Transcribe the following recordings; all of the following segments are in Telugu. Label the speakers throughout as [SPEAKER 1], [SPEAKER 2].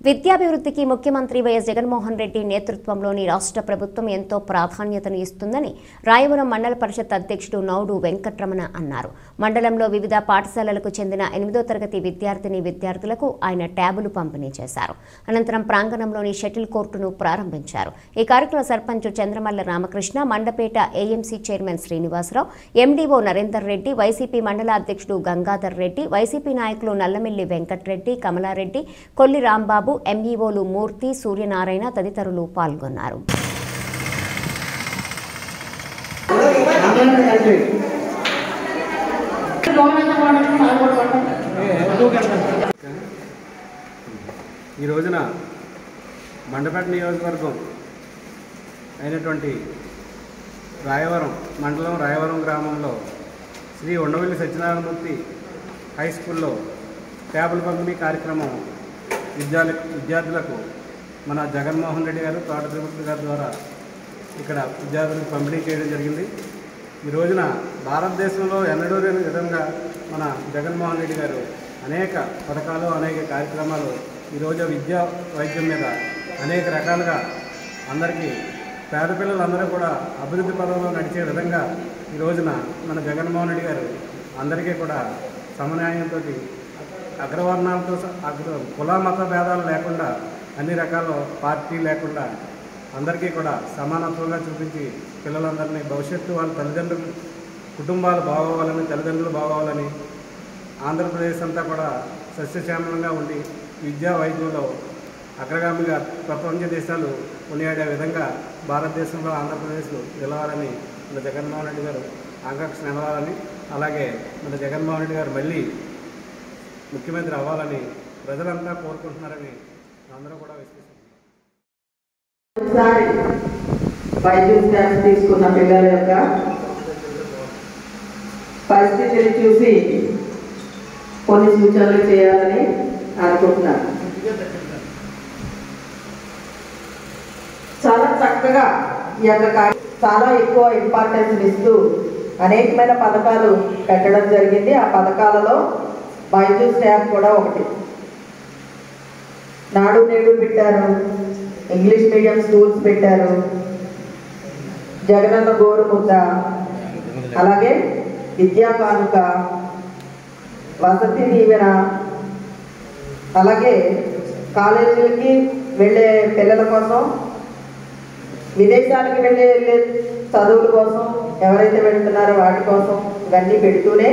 [SPEAKER 1] విద్యాభివృద్ధికి ముఖ్యమంత్రి వైఎస్ జగన్మోహన్ రెడ్డి నేతృత్వంలోని రాష్ట్ర ప్రభుత్వం ఎంతో ప్రాధాన్యతను ఇస్తుందని రాయవరం మండల పరిషత్ అధ్యక్షుడు నౌడు వెంకట్రమణ అన్నారు. మండలంలో వివిధ పాఠశాలలకు చెందిన 8వ తరగతి విద్యార్థులకు ఆయన ట్యాబులు పంపిణీ చేశారు. అనంతరం ప్రాంగణంలోని షటిల్ కోర్టును ప్రారంభించారు. ఈ కార్యక్రమంలో sarpanch Chandramalla Ramakrishna, Mandapeta AMC chairman Srinivasarao, MDO Narender Reddy, YCP మండల అధ్యక్షుడు గంగాధర్ రెడ్డి, వైసీపీ నాయకులు నల్లమిల్లి వెంకట్రెడ్డి, కమలారెడ్డి, కొల్లి రాంబాబు, ఎంఈఓలు మూర్తి, సూర్యనారాయణ తదితరులు పాల్గొన్నారు.
[SPEAKER 2] ఈ రోజున మండపేట నియోజకవర్గం అయినటువంటి రాయవరం మండలం రాయవరం గ్రామంలో శ్రీ ఉండవల్లి సత్యనారాయణమూర్తి హై స్కూల్లో ట్యాబుల్ పంపిణీ కార్యక్రమం విద్యార్థులకు మన జగన్మోహన్ రెడ్డి గారు, తోట తిరుపతి గారి ద్వారా ఇక్కడ విద్యార్థులకు పంపిణీ చేయడం జరిగింది. ఈ రోజున భారతదేశంలో ఎన్నడూ లేని విధంగా మన జగన్మోహన్ రెడ్డి గారు అనేక పథకాలు, అనేక కార్యక్రమాలు ఈరోజు విద్యా వైద్యం మీద అనేక రకాలుగా అందరికీ పేద పిల్లలందరూ కూడా అభివృద్ధి పదంలో నడిచే విధంగా ఈ రోజున మన జగన్మోహన్ రెడ్డి గారు అందరికీ కూడా సమన్యాయంతో అగ్రవర్ణాలతో కుల మత భేదాలు లేకుండా అన్ని రకాల పార్టీ లేకుండా అందరికీ కూడా సమానత్వంగా చూపించి పిల్లలందరినీ భవిష్యత్తు వాళ్ళ తల్లిదండ్రులు కుటుంబాలు బాగోవాలని, తల్లిదండ్రులు బాగోవాలని, ఆంధ్రప్రదేశ్ అంతా కూడా సస్యశ్యామలంగా ఉండి విద్యా వైద్యంలో అగ్రగామిగా ప్రపంచ దేశాలు కొనియాడే విధంగా భారతదేశంలో ఆంధ్రప్రదేశ్ నిలవాలని మన జగన్మోహన్ రెడ్డి గారు ఆకాంక్ష నిలవాలని, అలాగే మన జగన్మోహన్ రెడ్డి గారు మళ్ళీ ముఖ్యమంత్రి అవ్వాలని ప్రజలంతా కోరుకుంటున్నారని అందరూ కూడా
[SPEAKER 3] విశ్వసిస్తున్నారు. తీసుకున్న పిల్లల యొక్క పరిస్థితిని చూసి కొన్ని సూచనలు చేయాలని అనుకుంటున్నాను. చాలా చక్కగా ఈ యొక్క చాలా ఎక్కువ ఇంపార్టెన్స్ ఇస్తూ అనేకమైన పథకాలు పెట్టడం జరిగింది. ఆ పథకాలలో బైజూస్ యాప్ కూడా ఒకటి. నాడు నేడు పెట్టారు, ఇంగ్లీష్ మీడియం స్కూల్స్ పెట్టారు, జగనన్న గోరుముద్ద, అలాగే విద్యా కానుక, వసతి దీవెన, అలాగే కాలేజీలకి వెళ్ళే పిల్లల కోసం, విదేశాలకు వెళ్ళే చదువుల కోసం ఎవరైతే వెళ్తున్నారో వాటి కోసం ఇవన్నీ పెడుతూనే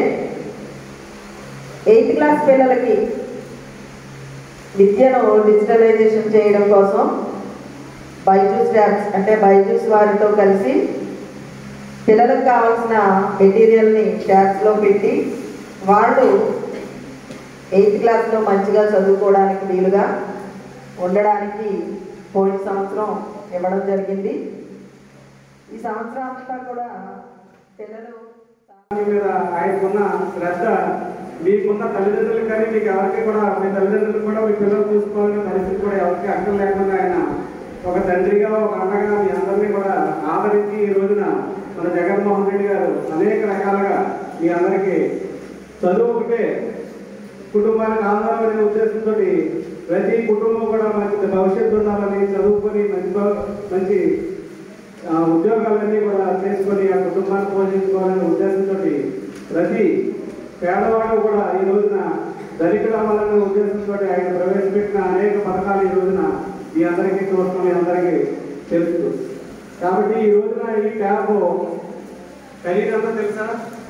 [SPEAKER 3] 8th క్లాస్ పిల్లలకి విద్యను డిజిటలైజేషన్ చేయడం కోసం బైజూస్ యాప్స్ అంటే బైజూస్ వారితో కలిసి పిల్లలకు కావాల్సిన మెటీరియల్ని ట్యాబ్స్లో పెట్టి వాళ్ళు 8th క్లాస్లో మంచిగా చదువుకోవడానికి వీలుగా ఉండడానికి పోయిన సంవత్సరం ఇవ్వడం జరిగింది. ఈ సంవత్సరం అంతా కూడా పిల్లలు
[SPEAKER 2] మీద ఆయనకున్న శ్రద్ధ మీకున్న తల్లిదండ్రులు కానీ మీకు ఎవరికి కూడా మీ తల్లిదండ్రులు కూడా మీ పిల్లలు చూసుకోవాలనే పరిస్థితి కూడా ఎవరికి అర్థం లేకుండా ఆయన ఒక తండ్రిగా, ఒక అన్నగా మీ అందరినీ కూడా ఆదరించి ఈ రోజున మన జగన్మోహన్ రెడ్డి గారు అనేక రకాలుగా మీ అందరికీ చదువుకుంటే కుటుంబానికి ఆధారం అనే ఉద్దేశంతో ప్రతి కుటుంబం కూడా మంచి భవిష్యత్తు ఉండాలని, చదువుకొని మంచి ఉద్యోగాలన్నీ కూడా చేసుకొని ఆ కుటుంబాన్ని పోషించుకోవాలనే ఉద్దేశంతో ప్రతి పేదవాడు కూడా ఈ రోజున ధనికులు అవ్వాలనే ఉద్దేశంతో ఆయన ప్రవేశపెట్టిన అనేక పథకాలు ఈ రోజున మీ అందరికీ చూస్తాం, మీ అందరికీ తెలుసు. కాబట్టి ఈ రోజున ఈ ట్యాబ్ ఖరీదంతా తెలుసా?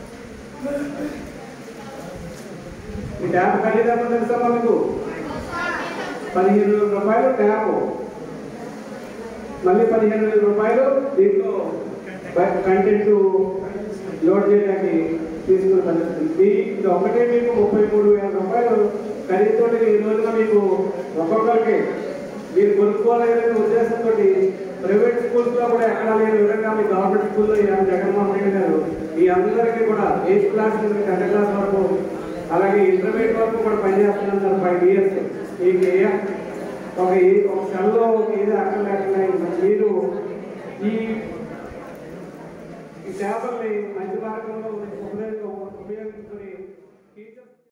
[SPEAKER 2] ఈ ట్యాబ్ ఖరీదంతా తెలుసా మనకు? 15,000 రూపాయలు ట్యాబ్, మళ్ళీ 15,000 రూపాయలు దీంట్లో కంటెంట్ లోడ్ చేయడానికి తీసుకున్న పరిస్థితి. ఇది ఒకటే మీకు 33,000 రూపాయలు ఖరీదుతో ఈ రోజున మీకు ఒక్కొక్కరికి మీరు కొనుక్కోవాలనే ఉద్దేశంతో ప్రైవేట్ స్కూల్స్లో కూడా ఎక్కడ లేని విధంగా మీ గవర్నమెంట్ స్కూల్లో జగన్మోహన్ రెడ్డి గారు మీ అందరికీ కూడా 8th క్లాస్ నుంచి 10th క్లాస్ వరకు, అలాగే ఇంటర్మీడియట్ వరకు కూడా పనిచేస్తున్నాం సార్. 5 years మీకు ఒక సెల్లో ఏది అక్కడ లేకుండా మీరు ఈ సేవల్ని మంచి మార్గంలో ఉపయోగించారు.